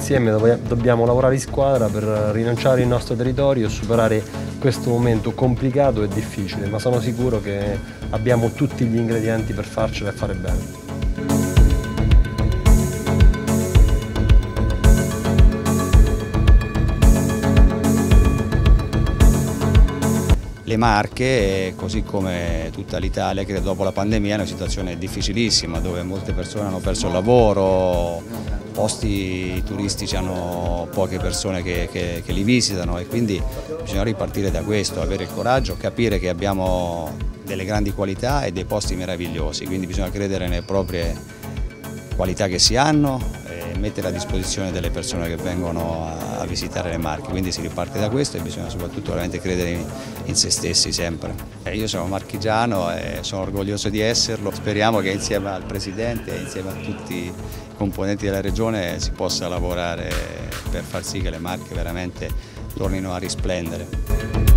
insieme dobbiamo lavorare in squadra per rilanciare il nostro territorio e superare questo momento complicato e difficile, ma sono sicuro che abbiamo tutti gli ingredienti per farcela e fare bene. Le Marche, così come tutta l'Italia, che dopo la pandemia è una situazione difficilissima, dove molte persone hanno perso il lavoro, posti turistici hanno poche persone che li visitano e quindi bisogna ripartire da questo, avere il coraggio, capire che abbiamo delle grandi qualità e dei posti meravigliosi, quindi bisogna credere nelle proprie qualità che si hanno e mettere a disposizione delle persone che vengono a visitare le Marche, quindi si riparte da questo e bisogna soprattutto veramente credere in se stessi sempre. Io sono marchigiano e sono orgoglioso di esserlo, speriamo che insieme al Presidente e insieme a tutti i componenti della Regione si possa lavorare per far sì che le Marche veramente tornino a risplendere.